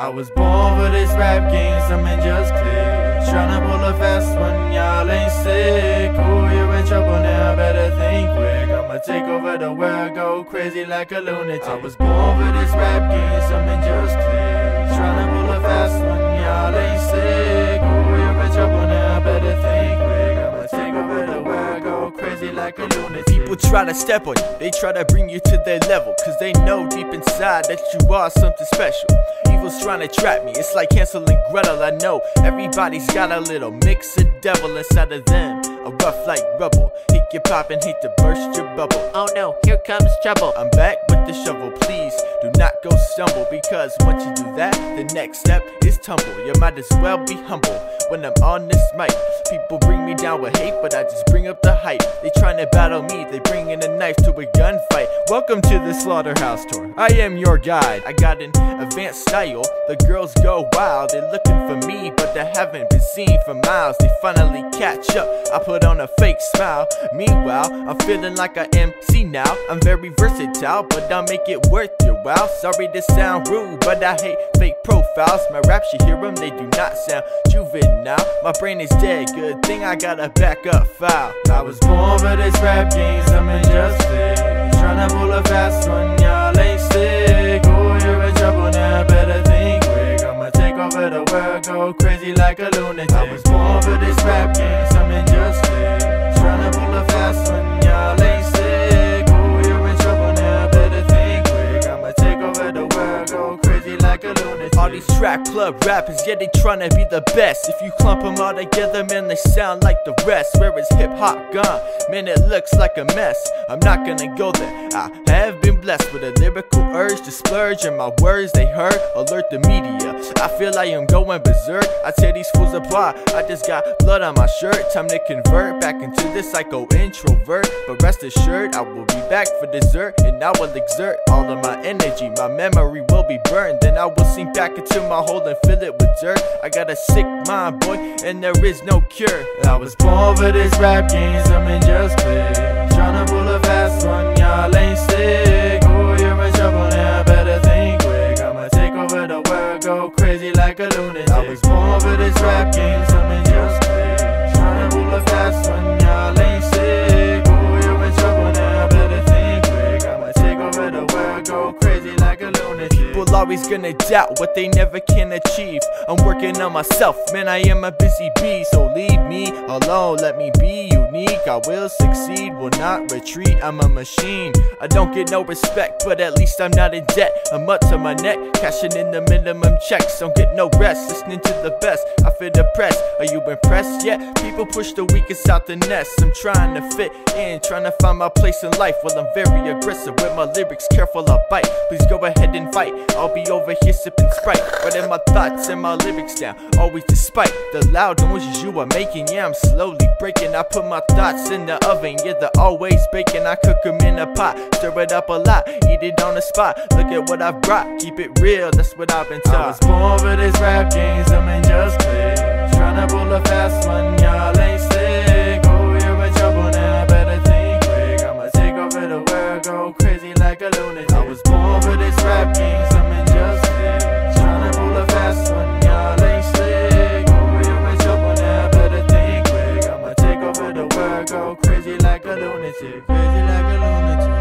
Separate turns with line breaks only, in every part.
I was born for this rap game, something just clicked. Tryna pull a fast one, y'all ain't sick. Ooh, you're in trouble now, better think quick. I'ma take over the world, go crazy like a lunatic. I was born for this rap game, something just clicked. Tryna pull a fast one, y'all ain't sick. Ooh, you're in trouble now, better think quick. I'ma take over the world, go crazy like a lunatic.
People try to step on you, they try to bring you to their level, cause they know deep inside that you are something special. Evil's trying to trap me, it's like Hansel and Gretel. I know everybody's got a little mix of devil inside of them, a rough like rubble. Hit you pop and hate to burst your bubble. Oh no, here comes trouble. I'm back with the shovel, please do not go stumble, because once you do that, the next step is tumble. You might as well be humble when I'm on this mic. People bring me down with hate, but I just bring up the hype. They trying to battle me, they bring in a knife to a gunfight. Welcome to the Slaughterhouse Tour, I am your guide. I got an advanced style, the girls go wild. They're looking for me, but they haven't been seen for miles. They finally catch up, I put on a fake smile. Meanwhile, I'm feeling like a MC now. I'm very versatile, but I'll make it worth your while. Sorry to sound rude, but I hate fake profiles. My raps, you hear them, they do not sound juvenile. My brain is dead, good thing I got a backup file.
I was born for this rap game, something just clicked. Tryna pull a fast one, y'all ain't sick. Ooh, you're in trouble now, better think quick. I'ma take over the world, go crazy like a lunatic. I was born for this rap game, something just clicked. Tryna pull a fast one, y'all ain't sick. Ooh, you're in trouble now, better think quick. I'ma take over the world, go crazy like a lunatic.
All these trap club rappers, yeah, they tryna be the best. If you clump them all together, man, they sound like the rest. Where is hip-hop gone? Man, it looks like a mess. I'm not gonna go there. I have been blessed with a lyrical urge to splurge, and my words, they hurt, alert the media. I feel I am going berserk, I tear these fools apart. I just got blood on my shirt, time to convert back into the psycho introvert. But rest assured, I will be back for dessert, and I will exert all of my energy. My memory will be burned, then I will sink back into my hole and fill it with dirt. I got a sick mind, boy, and there is no cure.
I was born for this rap game, something just clicked. Tryna pull a fast one, y'all ain't sick. Ooh, you're in trouble now, better think quick. I'ma take over the world, go crazy like a lunatic. I was born for this rap game, something just clicked. Tryna pull a fast one, y'all ain't sick. Ooh, you're in trouble now, better think quick. I'ma take over the world, go crazy like a lunatic.
People always gonna doubt what they never can achieve. I'm working on myself, man, I am a busy bee. So leave me alone, let me be unique. I will succeed, will not retreat, I'm a machine. I don't get no respect, but at least I'm not in debt. I'm up to my neck, cashing in the minimum checks. Don't get no rest, listening to the best. I feel depressed, are you impressed yet? People push the weakest out the nest. I'm trying to fit in, trying to find my place in life. Well, I'm very aggressive with my lyrics, careful I bite. Please go ahead and fight, I'll be over here sipping Sprite, writing my thoughts and my lyrics down, always despite the loud noises you are making. Yeah, I'm slowly breaking, I put my thoughts in the oven, yeah, they're always baking. I cook them in a pot, stir it up a lot, eat it on the spot. Look at what I've brought, keep it real, that's what I've been taught.
I was born for this rap game, something just clicked. Tryna pull a fast one, y'all ain't sick. Oh, you're in trouble now, better think quick. I'ma take over the world, go crazy like a lunatic. I was born for this rap game, something just clicked. Tryna pull a fast one, y'all ain't slick. Oh, you're in trouble now, better think quick. I'ma take over the world, go crazy like a lunatic. Crazy like a lunatic.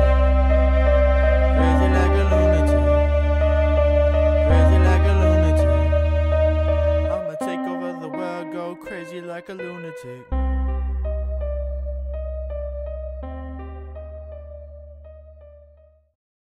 Crazy like a lunatic. Crazy like a lunatic. I'ma take over the world, go crazy like a lunatic.